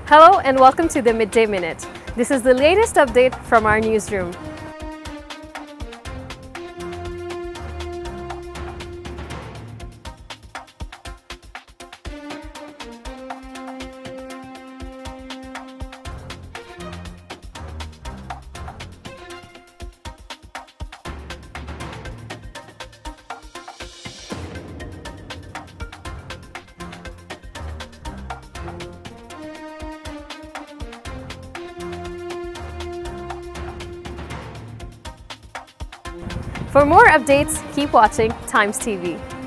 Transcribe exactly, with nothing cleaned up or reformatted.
Hello and welcome to the Midday Minute. This is the latest update from our newsroom. For more updates, keep watching Times T V.